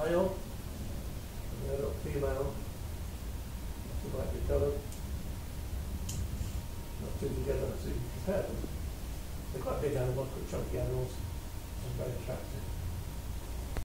male, and the adult female, they might be coloured, not two together so you can compare them. They're quite big animals, quite chunky animals, and very attractive.